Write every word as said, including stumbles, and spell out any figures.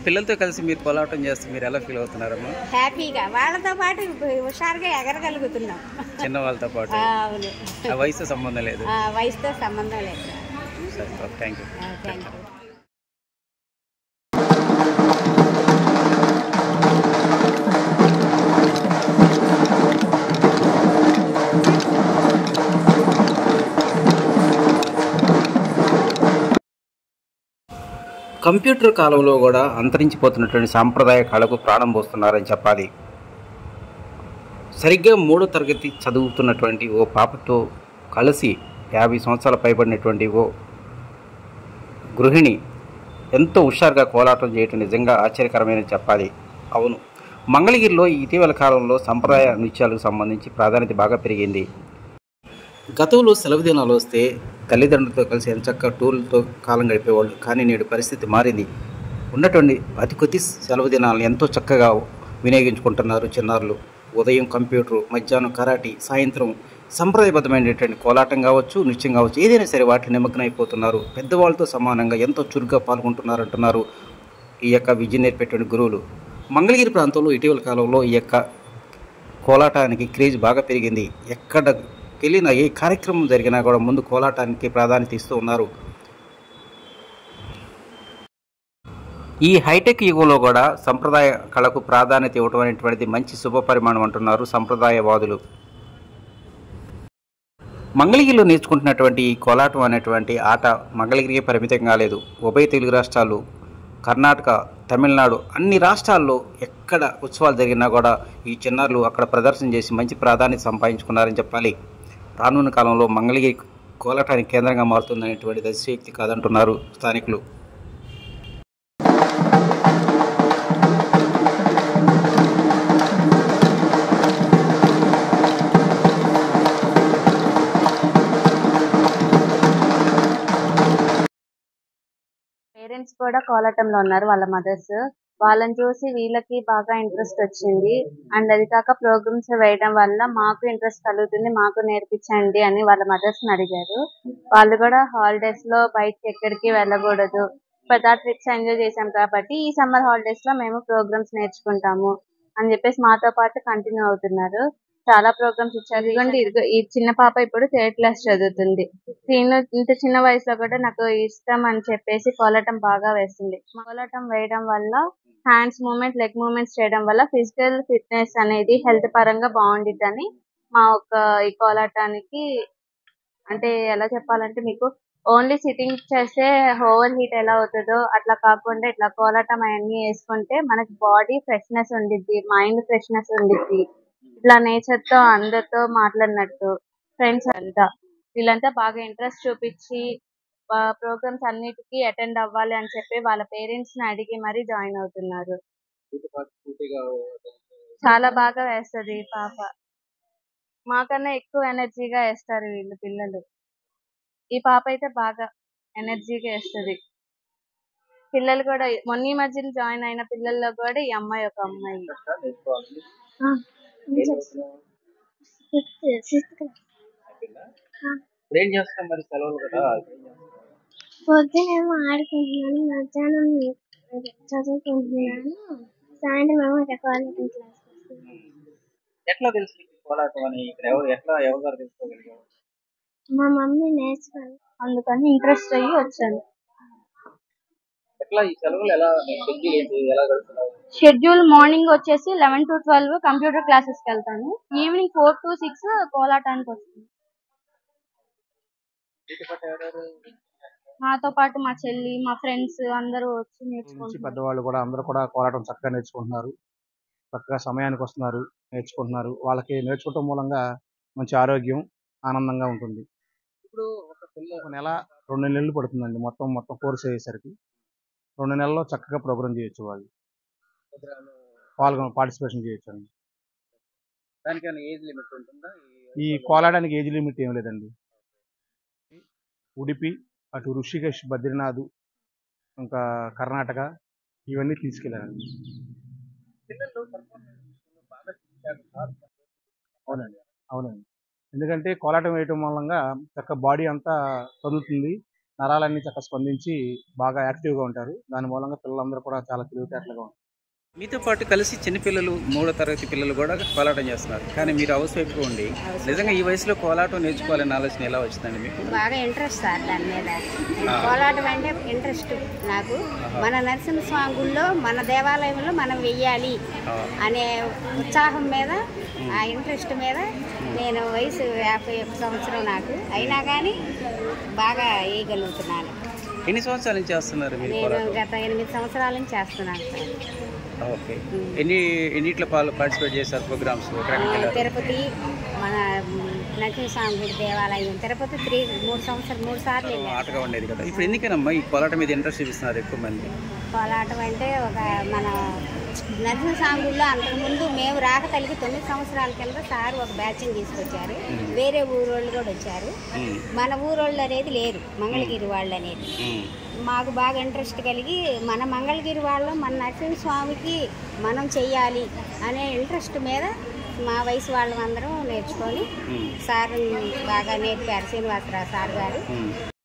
పిల్లలతో కలిసి మీరు కోలాటం చేస్తే మీరు ఎలా ఫీల్ అవుతున్నారమ్మా? హ్యాపీగా వాళ్ళతో పాటు హుషారుగా ఎగరగలుగుతున్నాం. చిన్న వాళ్ళతో పాటు. అవును, ఆ వయసుతో సంబంధం లేదు. వయసుతో సంబంధం లేదు. సరే, thank you. Thank you. Computer కాలంలో కూడా అంతరించిపోతున్నటువంటి సాంప్రదాయ కళకు ప్రాణం పోస్తున్నారని చెప్పాలి. సరిగ్గా మూడో తరగతి చదువుతున్నటువంటి ఓ పాపతో కలిసి యాభై సంవత్సరాల పైబడినటువంటి ఓ గృహిణి ఎంతో హుషారుగా కోలాటం చేయటం నిజంగా ఆశ్చర్యకరమైన చెప్పాలి. అవును, మంగళగిరిలో ఇటీవల కాలంలో సంప్రదాయ నృత్యాలకు సంబంధించి ప్రాధాన్యత బాగా పెరిగింది. గతంలో సెలవు దినాలు వస్తే తల్లిదండ్రులతో కలిసి ఎంచక్క టూర్లతో కాలం గడిపేవాళ్ళు. కానీ నేడు పరిస్థితి మారింది. ఉన్నటువంటి అతి కొద్ది సెలవు దినాలను ఎంతో చక్కగా వినియోగించుకుంటున్నారు చిన్నారులు. ఉదయం కంప్యూటర్, మధ్యాహ్నం కరాటీ, సాయంత్రం సంప్రదాయబద్ధమైనటువంటి కోలాటం కావచ్చు, నృత్యం కావచ్చు, ఏదైనా సరే వాటిని నిమగ్నం అయిపోతున్నారు. పెద్దవాళ్ళతో సమానంగా ఎంతో చురుగ్గా పాల్గొంటున్నారు అంటున్నారు ఈ యొక్క విద్య నేర్పేటువంటి గురువులు. మంగళగిరి ప్రాంతంలో ఇటీవల కాలంలో ఈ యొక్క కోలాటానికి క్రేజ్ బాగా పెరిగింది. ఎక్కడ వెళ్ళినా ఏ కార్యక్రమం జరిగినా కూడా ముందు కోలాటానికి ప్రాధాన్యత ఇస్తూ ఉన్నారు. ఈ హైటెక్ యుగంలో కూడా సంప్రదాయ కళకు ప్రాధాన్యత ఇవ్వడం అనేటువంటిది మంచి శుభ పరిమాణం అంటున్నారు సంప్రదాయవాదులు. మంగళగిరిలో నేర్చుకుంటున్నటువంటి ఈ కోలాటం అనేటువంటి ఆట మంగళగిరికి పరిమితం కాలేదు. ఉభయ తెలుగు రాష్ట్రాలు, కర్ణాటక, తమిళనాడు అన్ని రాష్ట్రాల్లో ఎక్కడ ఉత్సవాలు జరిగినా కూడా ఈ చిన్నారులు అక్కడ ప్రదర్శన చేసి మంచి ప్రాధాన్యత సంపాదించుకున్నారని చెప్పాలి. రానున్న కాలంలో మంగళగిరి కోలాటానికి కేంద్రంగా మారుతుందనేటువంటి అతిశయోక్తి కాదంటున్నారు స్థానికులు. పేరెంట్స్ కూడా కోలాటంలో ఉన్నారు, వాళ్ళ మదర్స్. వాళ్ళని చూసి వీళ్ళకి బాగా ఇంట్రెస్ట్ వచ్చింది. అండ్ అది కాక ప్రోగ్రామ్స్ వేయడం వల్ల మాకు ఇంట్రెస్ట్ కలుగుతుంది, మాకు నేర్పించండి అని వాళ్ళ మదర్స్ ని అడిగారు. వాళ్ళు కూడా హాలిడేస్ లో బయటకి ఎక్కడికి వెళ్ళకూడదు, పెద్ద ట్రిప్స్ ఎంజాయ్ చేసాం కాబట్టి ఈ సమ్మర్ హాలిడేస్ లో మేము ప్రోగ్రామ్స్ నేర్చుకుంటాము అని చెప్పేసి మాతో పాటు కంటిన్యూ అవుతున్నారు. చాలా ప్రోగ్రామ్స్ ఇచ్చారు. ఇదిగోండి, ఇదిగో ఈ చిన్న పాప ఇప్పుడు థర్డ్ క్లాస్ చదువుతుంది. ఇంత చిన్న వయసులో కూడా నాకు ఇష్టం అని చెప్పేసి కోలాటం బాగా వేస్తుంది. కోలాటం వేయడం వల్ల హ్యాండ్స్ మూవ్మెంట్, లెగ్ మూవ్మెంట్స్ చేయడం వల్ల ఫిజికల్ ఫిట్నెస్ అనేది హెల్త్ పరంగా బాగుండిద్దని మా ఒక ఈ కోలాటానికి, అంటే ఎలా చెప్పాలంటే మీకు ఓన్లీ సిట్టింగ్ చేస్తే ఓవర్ హీట్ ఎలా అవుతుందో అట్లా కాకుండా ఇట్లా కోలాటం అవన్నీ వేసుకుంటే మనకి బాడీ ఫ్రెష్నెస్ ఉండిద్ది, మైండ్ ఫ్రెష్నెస్ ఉండిద్ది. ఇట్లా నేచర్ తో అందరితో మాట్లాడినట్టు. ఫ్రెండ్స్ అంతా వీళ్ళంతా బాగా ఇంట్రెస్ట్ చూపించి ప్రోగ్రామ్స్ అన్నిటికీ అటెండ్ అవ్వాలి అని చెప్పి వాళ్ళ పేరెంట్స్ ని అడిగి మరీ జాయిన్ అవుతున్నారు. చాలా బాగా వేస్తుంది ఈ పాప, మాకన్నా ఎక్కువ ఎనర్జీగా వేస్తారు వీళ్ళు పిల్లలు. ఈ పాప అయితే బాగా ఎనర్జీగా వేస్తుంది. పిల్లలు కూడా మొన్న ఈ మధ్యలో జాయిన్ అయిన పిల్లల్లో కూడా ఈ అమ్మాయి ఒక అమ్మాయి. పొద్దునేమో ఆడుకుంటున్నాను, మధ్యాహ్నం చదువుకుంటున్నాను, సాయంత్రం ఏమో కోలాటం క్లాస్. ఎట్లా తెలుసు కోలాటం అని? ఎట్లా ఎవరు తెలుసుకోగలిగారు? మా మమ్మీ నేర్చుకోవాలి, అందుకని ఇంట్రెస్ట్ అయ్యి వచ్చాను. షెడ్యూల్ మార్నింగ్ వచ్చేసి eleven to twelve computer classes కి వెళ్తాను. ఈవినింగ్ ఫోర్ టు సిక్స్ కోలాటానికి వస్తుంది. మాతో పాటు మా చెల్లి, మా ఫ్రెండ్స్ అందరూ వచ్చి నేర్చుకుంటున్నారు. పెద్దవాళ్ళు కూడా అందరూ కూడా కోలాటం చక్కగా నేర్చుకుంటున్నారు. చక్కగా సమయానికి వస్తున్నారు, నేర్చుకుంటున్నారు. వాళ్ళకి నేర్చుకోవటం మూలంగా మంచి ఆరోగ్యం, ఆనందంగా ఉంటుంది. ఇప్పుడు ఒక నెల రెండు నెలలు పడుతుందండి మొత్తం మొత్తం కోర్స్ అయ్యేసరికి. రెండు నెలల్లో చక్కగా ప్రోగ్రామ్ చేయొచ్చు, వాళ్ళు పాల్గొన పార్టిసిపేషన్ చేయొచ్చు అండి. ఈ కోలాటానికి ఏజ్ లిమిట్ ఏం లేదండి. ఉడిపి, అటు ఋషికేశ్, బద్రీనాథ్, ఇంకా కర్ణాటక ఇవన్నీ తీసుకెళ్ళారండి. అవునండి, అవునండి. ఎందుకంటే కోలాటం వేయటం మూలంగా చక్క బాడీ అంతా కదులుతుంది, నరాలన్నీ చక్కగా స్పందించి బాగా యాక్టివ్గా ఉంటారు. దాని మూలంగా పిల్లలందరూ కూడా చాలా తెలివితేటలుగా ఉంటారు. మీతో పాటు కలిసి చిన్నపిల్లలు మూడో తరగతి పిల్లలు కూడా కోలాటం చేస్తున్నారు. కానీ మీరు హౌస్ వైఫ్గా ఉండి నిజంగా ఈ వయసులో కోలాటం నేర్చుకోవాలనే ఆలోచన ఎలా వచ్చిందండి మీకు? బాగా ఇంట్రెస్ట్ సార్ దాని మీద. కోలాటం అంటే ఇంట్రెస్ట్ నాకు. మన నరసింహస్వామి గుళ్ళో మన దేవాలయంలో మనం వెయ్యాలి అనే ఉత్సాహం మీద, ఆ ఇంట్రెస్ట్ మీద నేను వయసు యాభై ఒక్క సంవత్సరం నాకు అయినా కానీ బాగా వేయగలుగుతున్నాను. ఎన్ని సంవత్సరాల నుంచి చేస్తున్నారు మీరు? నేను గత ఎనిమిది సంవత్సరాల నుంచి చేస్తున్నాను సార్. ఓకే. ఎన్ని ఎన్నిట్లో పార్టిసిపేట్ చేశారు ప్రోగ్రామ్స్? తిరుపతి, మన నరసింహస్వామి గుడి దేవాలయం తిరుపతి త్రీ మూడు సంవత్సరాలు మూడు సార్లు ఆటగా ఉండేది కదా. ఇప్పుడు ఎందుకనమ్మా ఈ కోలాటం మీద ఇంట్రెస్ట్ చూపిస్తున్నారు ఎక్కువ మంది? కోలాటం అంటే ఒక మన నరసింహస్వామి గుడిలో అంతకుముందు మేము రాక కలిగి తొమ్మిది సంవత్సరాల కింద సార్ ఒక బ్యాచ్ని తీసుకొచ్చారు. వేరే ఊరోళ్ళు కూడా వచ్చారు. మన ఊరోళ్ళు అనేది లేరు, మంగళగిరి వాళ్ళు అనేది. మాకు బాగా ఇంట్రెస్ట్ కలిగి మన మంగళగిరి వాళ్ళు మన నరసింహస్వామికి మనం చెయ్యాలి అనే ఇంట్రెస్ట్ మీద మా వయసు వాళ్ళందరం నేర్చుకొని సార్ బాగా నేర్పారు, శ్రీనివాసరావు సార్ గారు.